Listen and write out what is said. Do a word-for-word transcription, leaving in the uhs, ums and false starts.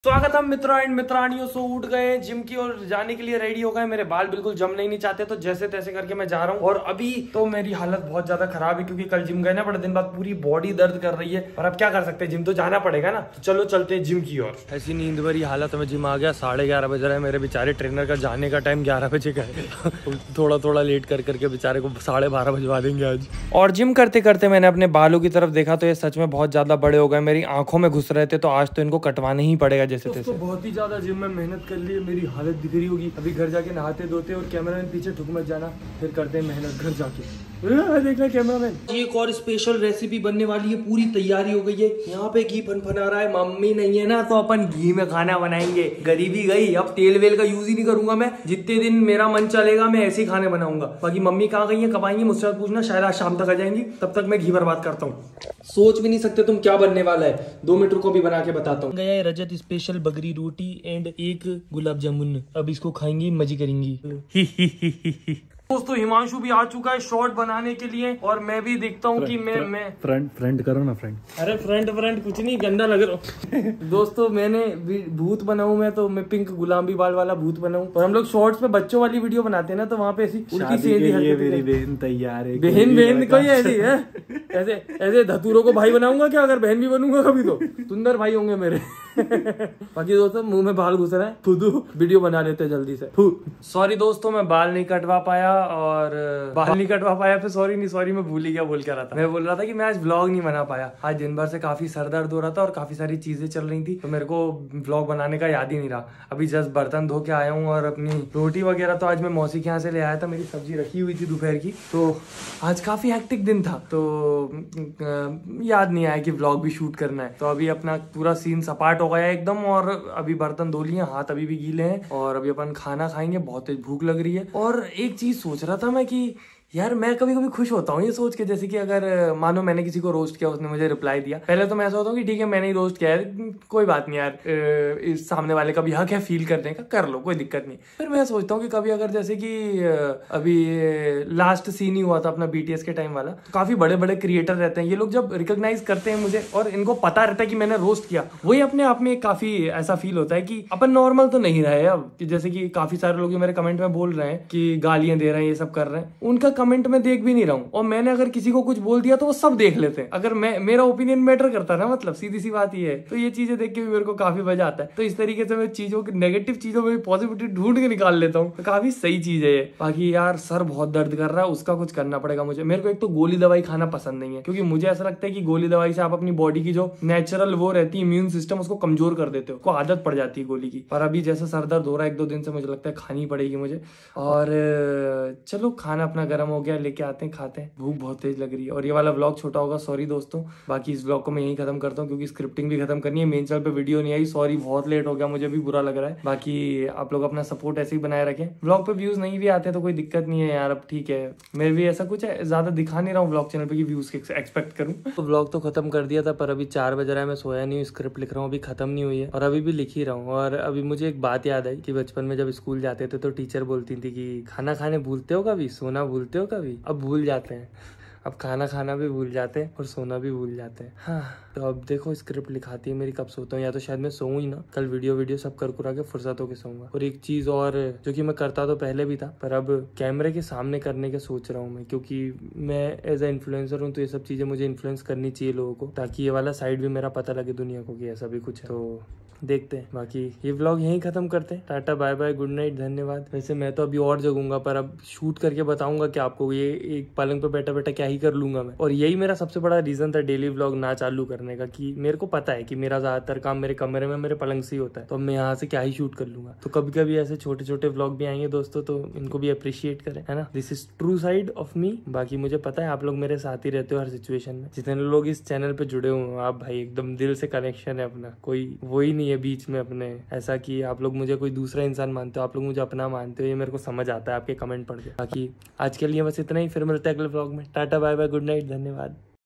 स्वागत है मित्रों एंड मित्रानियों। सो उठ गए जिम की और जाने के लिए रेडी हो गए। मेरे बाल बिल्कुल जम नहीं, नहीं चाहते तो जैसे तैसे करके मैं जा रहा हूँ। और अभी तो मेरी हालत बहुत ज्यादा खराब है क्योंकि कल जिम गए ना, बड़े दिन बाद पूरी बॉडी दर्द कर रही है। और अब क्या कर सकते हैं, जिम तो जाना पड़ेगा ना। तो चलो चलते हैं जिम की ओर। ऐसी नींद भरी हालत में जिम आ गया। साढ़े ग्यारह बज रहा है। मेरे बेचारे ट्रेनर का जाने का टाइम ग्यारह बजे का है। थोड़ा थोड़ा लेट कर करके बेचारे को साढ़े बारह बजवा देंगे आज। और जिम करते करते मैंने अपने बालों की तरफ देखा तो ये सच में बहुत ज्यादा बड़े हो गए। मेरी आंखों में घुस रहे थे तो आज तो इनको कटवाना ही पड़ेगा जैसे तैसे। बहुत ही ज्यादा जिम में मेहनत कर ली, मेरी हालत दिख रही होगी। अभी घर जाके नहाते धोते और कैमरामैन पीछे ठुक मत जाना, फिर करते हैं मेहनत घर जाके। देखना कैमरामैन, ये एक और स्पेशल रेसिपी बनने वाली है। पूरी तैयारी हो गई है। यहाँ पे घी फनफना रहा है। मम्मी नहीं है ना तो अपन घी में खाना बनाएंगे। गरीबी गई, अब तेल वेल का यूज ही नहीं करूंगा मैं। जितने दिन मेरा मन चलेगा मैं ऐसे ही खाने बनाऊंगा। बाकी मम्मी कहाँ गई है, कब आएंगी मुझसे पूछना, शायद आज शाम तक आ जाएंगी। तब तक मैं घी बर्बाद करता हूँ। सोच भी नहीं सकते तुम क्या बनने वाला है। दो मिनट को भी बना के बताता हूँ। गया है रजत स्पेशल बगरी रोटी एंड एक गुलाब जामुन। अब इसको खाएंगी, मजे करेंगी। दोस्तों हिमांशु भी आ चुका है शॉर्ट बनाने के लिए और मैं भी देखता हूँ कि मैं मैं फ्रंट फ्रंट करो ना फ्रंट। अरे फ्रंट फ्रंट कुछ नहीं, गंदा लग रहा। दोस्तों मैंने भूत बनाऊं मैं तो मैं पिंक गुलाबी बाल वाला भूत बनाऊं। और हम लोग शॉर्ट्स में बच्चों वाली वीडियो बनाते हैं ना तो वहाँ पे ऐसी उल्टी सीधी मेरी बहन तैयार है। बहन बहन कोई ऐसी है, ऐसे ऐसे धतूरों को भाई बनाऊंगा क्या? अगर बहन भी बनूंगा कभी तो सुंदर भाई होंगे मेरे। बाकी दोस्तों मुंह में बाल घुस रहा है, फुदू वीडियो बना लेते हैं जल्दी से। सॉरी दोस्तों मैं बाल नहीं कटवा पाया और बाल नहीं कटवा पाया फिर सॉरी नहीं सॉरी मैं भूल ही गया बोल कर रहा था। मैं बोल रहा था कि मैं आज व्लॉग नहीं बना पाया। आज दिन भर से काफी सर दर्द हो रहा था और काफी सारी चीजें चल रही थी तो मेरे को व्लॉग बनाने का याद ही नहीं रहा। अभी जस्ट बर्तन धो के आया हूँ और अपनी रोटी वगैरह तो आज मैं मौसी के यहाँ से ले आया था। मेरी सब्जी रखी हुई थी दोपहर की। तो आज काफी हेक्टिक दिन था तो याद नहीं आया कि व्लॉग भी शूट करना है। तो अभी अपना पूरा सीन सपाट हो गया एकदम और अभी बर्तन धो लिए, हाथ अभी भी गीले हैं और अभी अपन खाना खाएंगे। बहुत तेज भूख लग रही है। और एक चीज सोच रहा था मैं कि यार मैं कभी कभी खुश होता हूँ ये सोच के, जैसे कि अगर मानो मैंने किसी को रोस्ट किया, उसने मुझे रिप्लाई दिया। पहले तो मैं ऐसा होता हूँ कि ठीक है मैंने ही रोस्ट किया है, कोई बात नहीं यार, इस सामने वाले का भी हक है फील करने का, कर लो कोई दिक्कत नहीं। फिर मैं सोचता हूँ कि कभी अगर जैसे कि अभी लास्ट सीन ही हुआ था अपना बीटीएस के टाइम वाला, तो काफी बड़े बड़े क्रिएटर रहते हैं ये लोग, जब रिकॉग्नाइज करते हैं मुझे और इनको पता रहता है कि मैंने रोस्ट किया, वही अपने आप में काफी ऐसा फील होता है कि अपन नॉर्मल तो नहीं रहे अब। जैसे कि काफी सारे लोग मेरे कमेंट में बोल रहे हैं कि गालियां दे रहे हैं, ये सब कर रहे हैं, उनका कमेंट में देख भी नहीं रहा हूँ। और मैंने अगर किसी को कुछ बोल दिया तो वो सब देख लेते हैं। अगर मैं मेरा ओपिनियन मैटर करता ना, मतलब सीधी सी बात ये है। तो ये चीजें देख के भी मेरे को काफी मजा आता है। तो इस तरीके से मैं चीजों की नेगेटिव चीजों में भी पॉजिटिविटी ढूंढ के निकाल लेता हूँ। तो काफी सही चीज है ये। बाकी यार सर बहुत दर्द कर रहा है, उसका कुछ करना पड़ेगा मुझे। मेरे को एक तो गोली दवाई खाना पसंद नहीं है क्योंकि मुझे ऐसा लगता है कि गोली दवाई से आप अपनी बॉडी की जो नेचुरल वो रहती है इम्यून सिस्टम, उसको कमजोर कर देते हो, को आदत पड़ जाती है गोली की। पर अभी जैसे सर दर्द हो रहा है एक दो दिन से, मुझे लगता है खानी पड़ेगी मुझे। और चलो खाना अपना गर्म हो गया, लेके आते हैं खाते हैं। भूख बहुत तेज लग रही है। और ये वाला व्लॉग छोटा होगा, सॉरी दोस्तों। बाकी इस व्लॉग को मैं यहीं खत्म करता हूँ क्योंकि स्क्रिप्टिंग भी खत्म करनी है। मेन चैनल पे वीडियो नहीं आई, सॉरी बहुत लेट हो गया, मुझे भी बुरा लग रहा है। बाकी आप लोग अपना सपोर्ट ऐसे ही बनाए रखें। व्लॉग पे व्यूज नहीं भी आते तो कोई दिक्कत नहीं है यार, अब ठीक है। मैं भी ऐसा कुछ है ज्यादा दिखा नहीं रहा हूँ व्लॉग चैनल पे कि व्यूज एक्सपेक्ट करूँ। तो व्लॉग तो खत्म कर दिया था पर अभी चार बज रहा है, मैं सोया नहीं हूँ, स्क्रिप्ट लिख रहा हूँ, अभी खत्म नहीं हुई है और अभी भी लिख ही रहा हूँ। और अभी मुझे एक बात याद आई कि बचपन में जब स्कूल जाते थे तो टीचर बोलती थी कि खाना खाने भूलते हो कभी, सोना भूलते हो कभी। अब भूल जाते हैं, अब खाना खाना भी भूल जाते हैं और सोना भी भूल जाते हैं। हाँ तो अब देखो स्क्रिप्ट लिखाती है मेरी, कब सोता हूँ, या तो शायद मैं सोऊं ही ना। कल वीडियो वीडियो सब कर कुरा के फुर्सत होके सोऊंगा। और एक चीज और जो कि मैं करता तो पहले भी था पर अब कैमरे के सामने करने के सोच रहा हूँ मैं, क्योंकि मैं एज ए इन्फ्लुएंसर हूँ तो ये सब चीजें मुझे इन्फ्लुएंस करनी चाहिए लोगों को, ताकि ये वाला साइड भी मेरा पता लगे दुनिया को कि ऐसा भी कुछ है। तो देखते हैं। बाकी ये व्लॉग यहीं खत्म करते हैं। Tata bye bye, good night, धन्यवाद। वैसे मैं तो अभी और जगूंगा पर अब शूट करके बताऊंगा कि आपको ये एक पलंग पे बैठा बैठा क्या ही कर लूंगा मैं। और यही मेरा सबसे बड़ा रीजन था डेली व्लॉग ना चालू करने का, कि मेरे को पता है कि मेरा ज्यादातर काम मेरे कमरे में मेरे पलंग से ही होता है, तो अब मैं यहाँ से क्या ही शूट कर लूंगा। तो कभी कभी ऐसे छोटे छोटे व्लॉग भी आएंगे दोस्तों, तो इनको भी अप्रिशिएट करें, है ना। This is true side of me. बाकी मुझे पता है आप लोग मेरे साथ ही रहते हो हर सिचुएशन में। जितने लोग इस चैनल पे जुड़े हुए हो आप भाई, एकदम दिल से कनेक्शन है अपना, कोई वो ही नहीं है बीच में अपने ऐसा कि आप लोग मुझे कोई दूसरा इंसान मानते हो, आप लोग मुझे अपना मानते हो। ये मेरे को समझ आता है आपके कमेंट पढ़ के। बाकी आज के लिए बस इतना ही, फिर मिलते हैं अगले व्लॉग में। Tata bye bye, good night, धन्यवाद।